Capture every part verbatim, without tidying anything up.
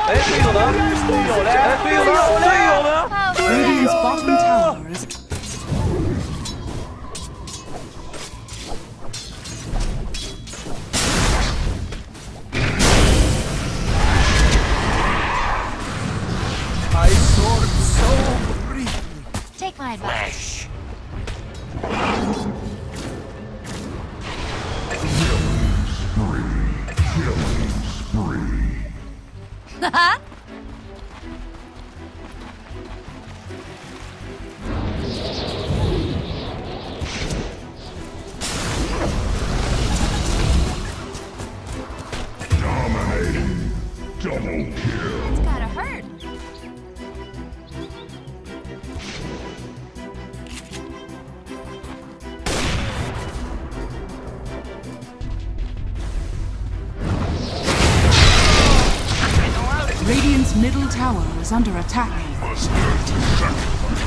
哎，队友呢？队友嘞？哎，队友呢？队友呢 Radiant's bottom tower is. I soared so briefly. Take my advice. Killing spree. Haha. Dominating. Double kill. It's gotta hurt. Radiant's middle tower is under attack. Huskar to sacrifice.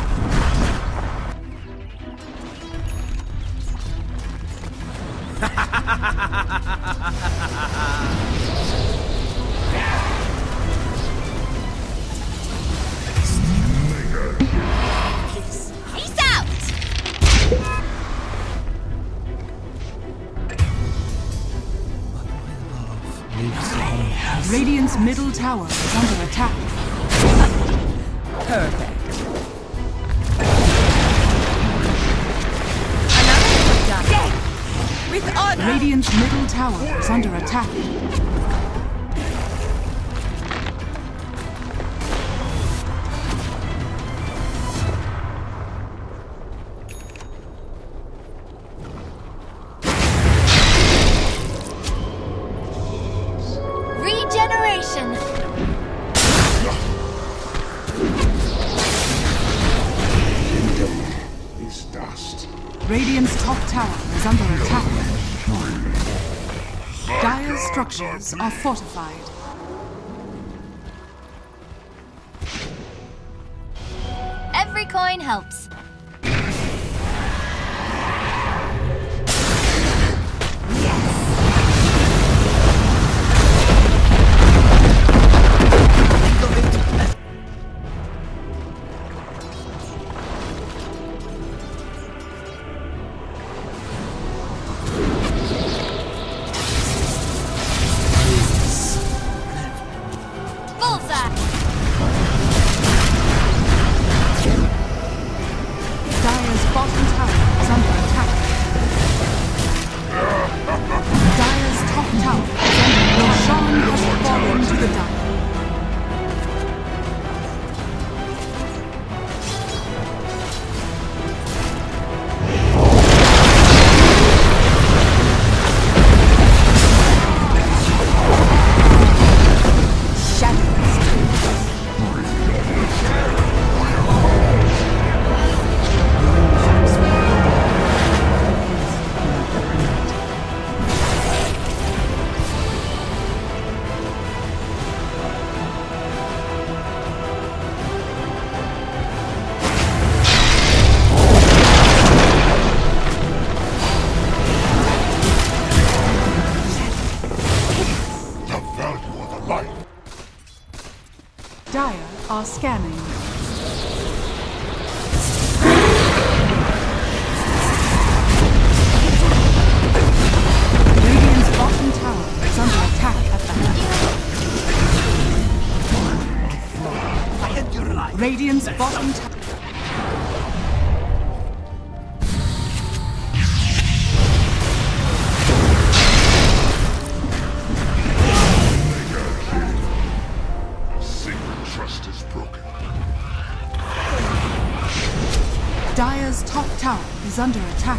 Peace out! Radiant's middle tower is under attack. Perfect. With honor. Radiant's middle tower is under attack. Regeneration. Is dust. Radiant's top tower is under attack. Dire's structures are fortified. Every coin helps. Bullseye! Dire's bottom tower is under attack. Dire's top tower is under Roshan has fallen to the Dire. Dire are scanning. Radiant's bottom tower is under attack at the hand. Radiant's bottom tower. Trust is broken. Dire's top tower is under attack.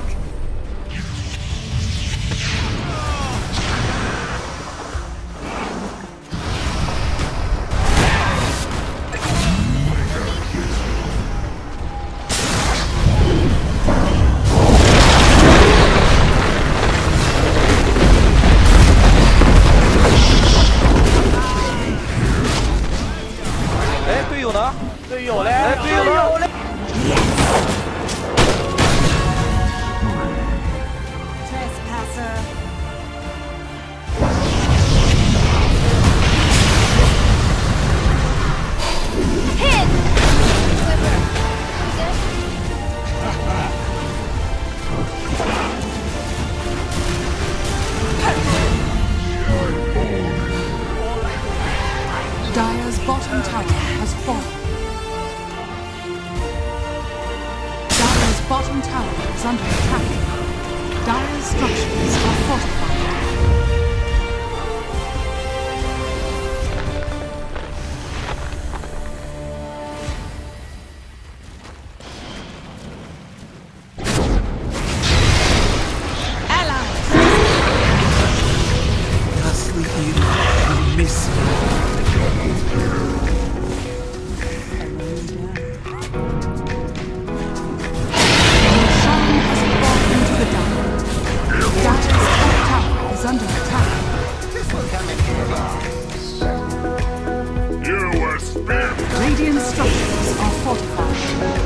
Dire's bottom tower has fallen. Dire's bottom tower is under attack. Dire's structures are fortified. Ghastly evil will miss me. Roshan has fallen into the Dire. Dire's top tower is under attack. You were spared. Radiant structures are fortified.